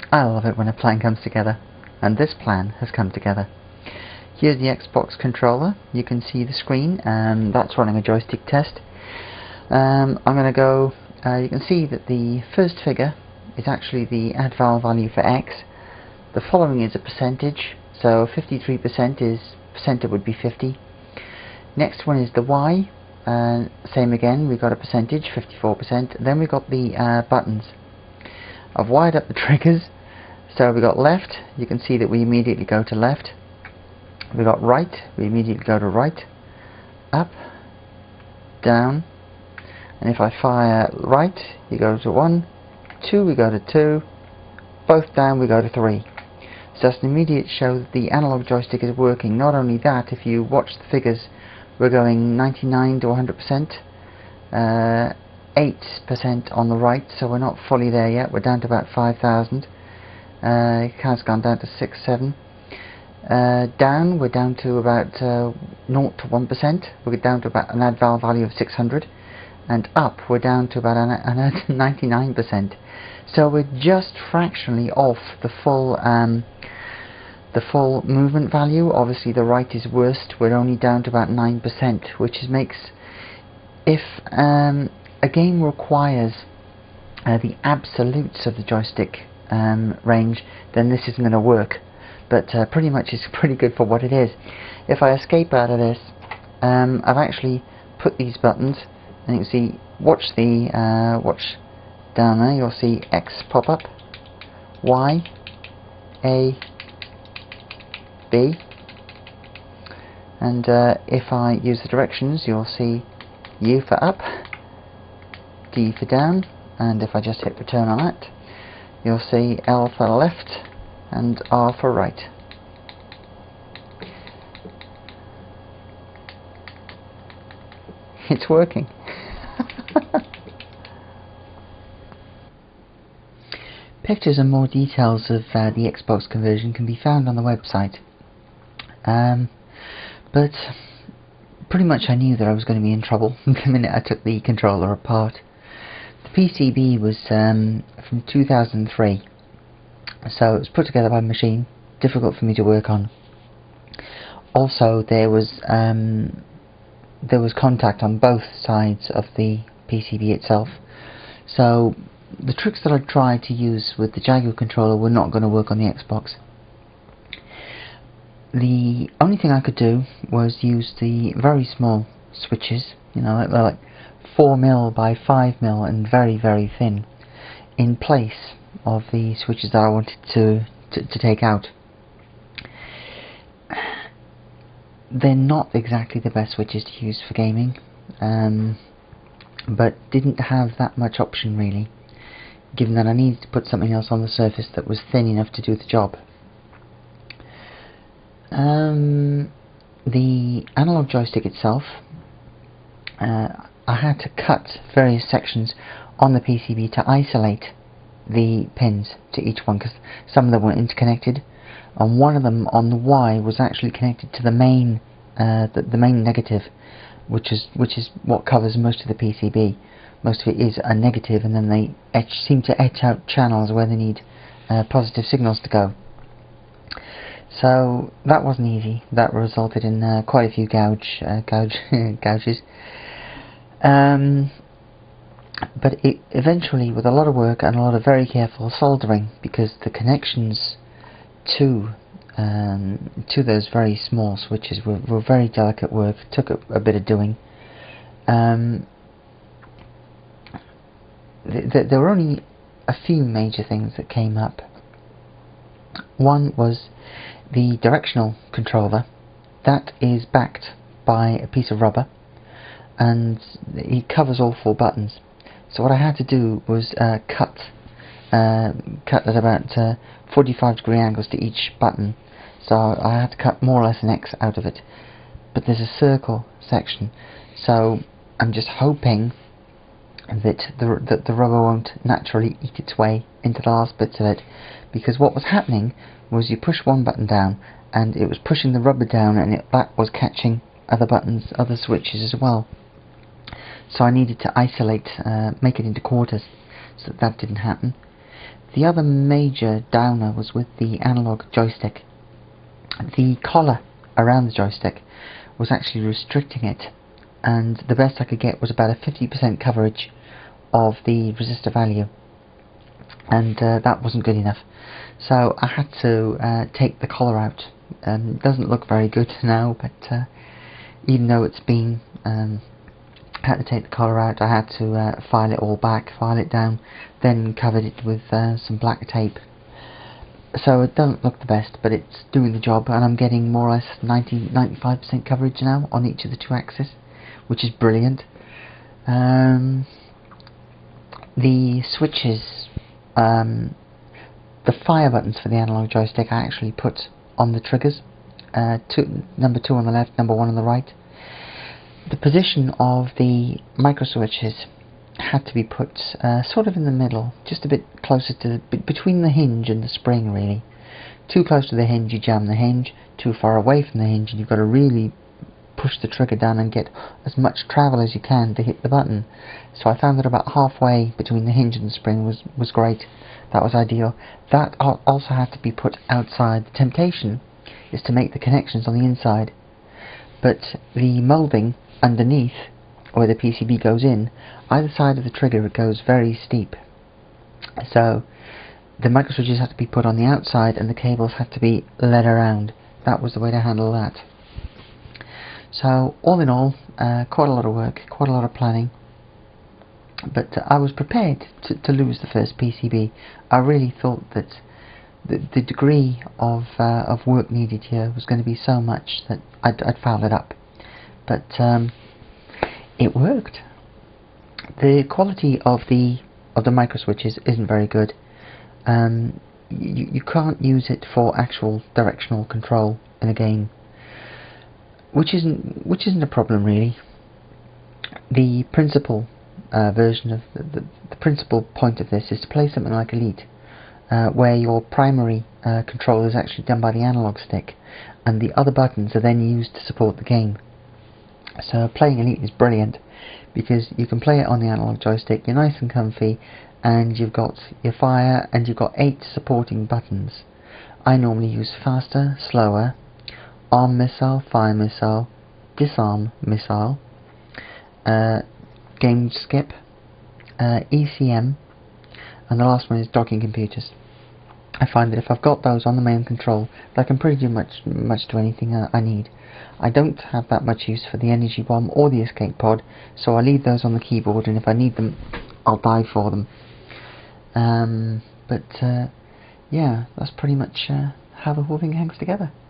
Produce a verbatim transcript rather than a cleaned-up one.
I love it when a plan comes together, and this plan has come together. Here's the Xbox controller. You can see the screen, and that's running a joystick test. Um, I'm going to go, uh, you can see that the first figure is actually the add val value for X. The following is a percentage, so fifty-three percent is, percent would be fifty. Next one is the Y, uh, same again, we got a percentage, fifty-four percent. Then we got the uh, buttons. I've wired up the triggers, so we got left, you can see that we immediately go to left. We got right, we immediately go to right. Up, down, and if I fire right, you go to one, two, we go to two, both down, we go to three. So that's an immediate show that the analog joystick is working. Not only that, if you watch the figures, we're going ninety-nine to one hundred percent, uh, eight percent on the right, so we're not fully there yet, we're down to about five thousand. Uh, it has gone down to six, seven. Uh, down, we're down to about uh, zero to one percent, we're down to about an add val value of six hundred. And up, we're down to about an, an ninety-nine percent. So we're just fractionally off the full um, the full movement value. Obviously the right is worst, we're only down to about nine percent, which is, makes, if um, a game requires uh, the absolutes of the joystick um, range, then this isn't going to work. But uh, pretty much it's pretty good for what it is. If I escape out of this, um, I've actually put these buttons, and you can see, watch the, uh, watch down there, you'll see X pop up, Y, A, B, and uh, if I use the directions, you'll see U for up, D for down, and if I just hit return on that, you'll see L for left, and R for right. It's working. Pictures and more details of uh, the Xbox conversion can be found on the website. Um, but pretty much I knew that I was going to be in trouble the minute I took the controller apart. The P C B was um, from two thousand three, so it was put together by a machine, difficult for me to work on. Also, there was um, there was contact on both sides of the P C B itself, so the tricks that I tried to use with the Jaguar controller were not going to work on the Xbox. The only thing I could do was use the very small switches, you know, like, like four mil by five mil and very very thin, in place of the switches that I wanted to, to, to take out. They're not exactly the best switches to use for gaming, um, but didn't have that much option really, given that I needed to put something else on the surface that was thin enough to do the job. Um, the analog joystick itself, uh, I had to cut various sections on the P C B to isolate the pins to each one, because some of them were interconnected, and one of them on the Y was actually connected to the main uh, the, the main negative, which is which is what covers most of the P C B. Most of it is a negative, and then they etch, seem to etch out channels where they need uh, positive signals to go. So that wasn't easy. That resulted in uh, quite a few gouge, uh, gouge gouges. Um, but it eventually, with a lot of work and a lot of very careful soldering, because the connections to um, to those very small switches were, were very delicate work, took a, a bit of doing. Um, th th there were only a few major things that came up. One was the directional controller. That is backed by a piece of rubber, and it covers all four buttons. So what I had to do was uh, cut uh, cut at about uh, forty-five degree angles to each button. So I had to cut more or less an X out of it. But there's a circle section, so I'm just hoping that the that the rubber won't naturally eat its way into the last bits of it, because what was happening was you push one button down and it was pushing the rubber down, and it, that was catching other buttons, other switches as well. So I needed to isolate, uh, make it into quarters, so that, that didn't happen. The other major downer was with the analog joystick. The collar around the joystick was actually restricting it, and the best I could get was about a fifty percent coverage of the resistor value, and uh, that wasn't good enough. So I had to uh, take the collar out. Um, it doesn't look very good now, but uh, even though it's been um, I had to take the collar out, I had to uh, file it all back, file it down, then covered it with uh, some black tape. So it doesn't look the best, but it's doing the job, and I'm getting more or less ninety to ninety-five percent coverage now on each of the two axes, which is brilliant. Um, the switches, um, the fire buttons for the analog joystick I actually put on the triggers, uh, two, number two on the left, number one on the right. The position of the micro switches had to be put uh, sort of in the middle, just a bit closer to the, between the hinge and the spring, really. Too close to the hinge, you jam the hinge. Too far away from the hinge, and you've got to really push the trigger down and get as much travel as you can to hit the button. So I found that about halfway between the hinge and the spring was, was great. That was ideal. That also had to be put outside. The temptation is to make the connections on the inside, but the moulding underneath, where the P C B goes in, either side of the trigger, it goes very steep. So the micro switches had to be put on the outside, and the cables had to be led around. That was the way to handle that. So all in all, uh, quite a lot of work, quite a lot of planning. But uh, I was prepared to, to lose the first P C B. I really thought that the, the degree of uh, of work needed here was going to be so much that I'd, I'd foul it up. But um, it worked. The quality of the of the micro switches isn't very good. Um, you, you can't use it for actual directional control in a game, which isn't which isn't a problem really. The principal uh, version of the, the, the principal point of this is to play something like Elite, uh, where your primary uh, control is actually done by the analog stick, and the other buttons are then used to support the game. So playing Elite is brilliant because you can play it on the analog joystick, you're nice and comfy, and you've got your fire, and you've got eight supporting buttons. I normally use faster, slower, arm missile, fire missile, disarm missile, uh, game skip, uh, E C M, and the last one is docking computers. I find that if I've got those on the main control, I can pretty do much, much to anything uh, I need. I don't have that much use for the energy bomb or the escape pod, so I leave those on the keyboard, and if I need them, I'll die for them. Um, but uh, yeah, that's pretty much uh, how the whole thing hangs together.